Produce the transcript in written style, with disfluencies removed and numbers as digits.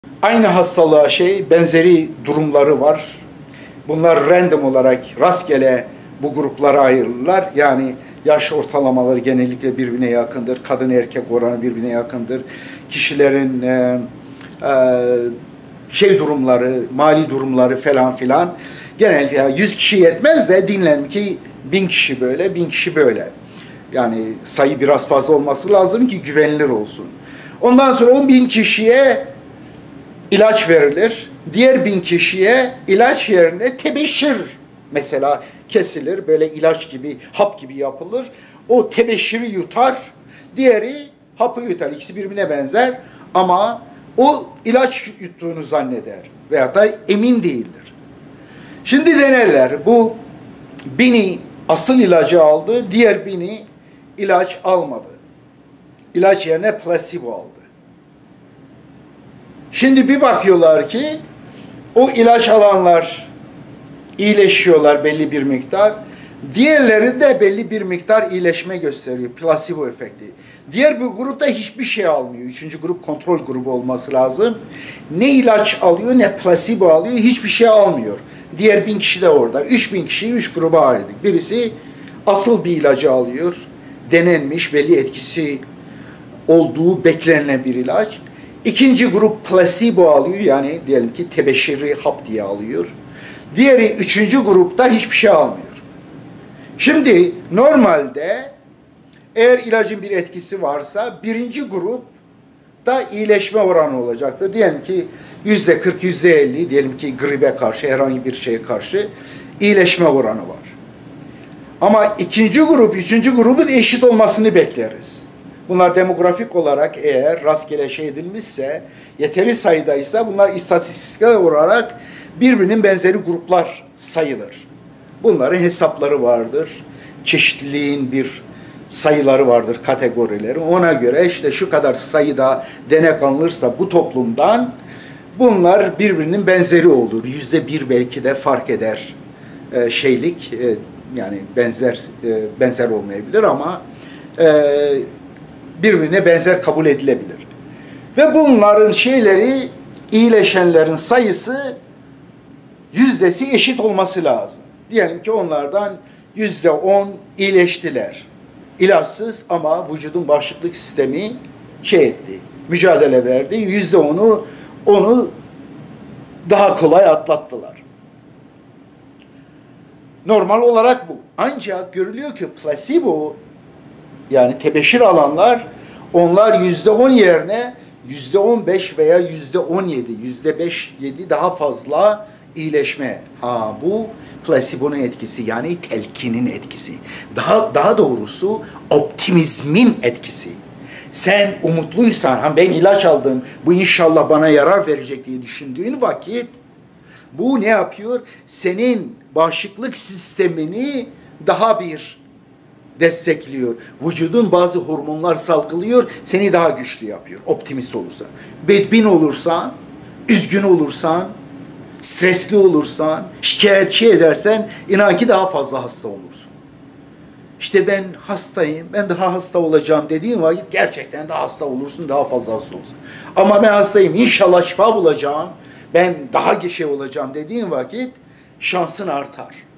Aynı hastalığa benzeri durumları var. Bunlar random olarak rastgele bu gruplara ayrılırlar. Yani yaş ortalamaları genellikle birbirine yakındır. Kadın erkek oranı birbirine yakındır. Kişilerin durumları, mali durumları falan filan. Genelde 100 kişi yetmez de dinlerim ki 1000 kişi böyle, 1000 kişi böyle. Yani sayı biraz fazla olması lazım ki güvenilir olsun. Ondan sonra 10.000 kişiye ilaç verilir. Diğer 1000 kişiye ilaç yerine tebeşir mesela kesilir. Böyle ilaç gibi, hap gibi yapılır. O tebeşiri yutar. Diğeri hapı yutar. İkisi birbirine benzer ama o ilaç yuttuğunu zanneder. Veyahut da emin değildir. Şimdi denerler. Bu 1000'i asıl ilacı aldı. Diğer 1000'i ilaç almadı. İlaç yerine plasebo aldı. Şimdi bir bakıyorlar ki o ilaç alanlar iyileşiyorlar belli bir miktar. Diğerleri de belli bir miktar iyileşme gösteriyor. Plasebo efekti. Diğer bir grupta hiçbir şey almıyor. Üçüncü grup kontrol grubu olması lazım. Ne ilaç alıyor ne plasebo alıyor. Hiçbir şey almıyor. Diğer 1000 kişi de orada. 3000 kişiyi 3 gruba ayırdık. Birisi asıl bir ilacı alıyor. Denenmiş belli etkisi olduğu beklenilen bir ilaç. İkinci grup plasebo alıyor, yani diyelim ki tebeşiri hap diye alıyor. Diğeri üçüncü grupta hiçbir şey almıyor. Şimdi normalde eğer ilacın bir etkisi varsa birinci grupta iyileşme oranı olacaktır. Diyelim ki %40, %50 diyelim ki gribe karşı, herhangi bir şeye karşı iyileşme oranı var. Ama ikinci grup, üçüncü grubun eşit olmasını bekleriz. Bunlar demografik olarak eğer rastgele edilmişse, yeteri sayıdaysa bunlar istatistiksel olarak birbirinin benzeri gruplar sayılır. Bunların hesapları vardır. Çeşitliliğin bir sayıları vardır, kategorileri. Ona göre işte şu kadar sayıda denek alınırsa bu toplumdan bunlar birbirinin benzeri olur. %1 belki de fark eder yani benzer olmayabilir ama birbirine benzer kabul edilebilir. Ve bunların iyileşenlerin sayısı yüzdesi eşit olması lazım. Diyelim ki onlardan %10 iyileştiler. İlaçsız ama vücudun bağışıklık sistemi etti, mücadele verdi. %10'u daha kolay atlattılar. Normal olarak bu. Ancak görülüyor ki plasebo, yani tebeşir alanlar, onlar %10 yerine %15 veya %17, %5-7 daha fazla iyileşme. Bu plasebonun etkisi, yani telkinin etkisi. Daha doğrusu optimizmin etkisi. Sen umutluysan, ben ilaç aldım, bu inşallah bana yarar verecek diye düşündüğün vakit, bu ne yapıyor? Senin bağışıklık sistemini daha bir destekliyor. Vücudun bazı hormonlar salgılıyor, seni daha güçlü yapıyor. Optimist olursan. Bedbin olursan, üzgün olursan, stresli olursan, şikayetçi edersen, inan ki daha fazla hasta olursun. İşte ben hastayım, ben daha hasta olacağım dediğin vakit gerçekten daha hasta olursun, daha fazla hasta olursun. Ama ben hastayım, inşallah şifa bulacağım, ben daha olacağım dediğin vakit şansın artar.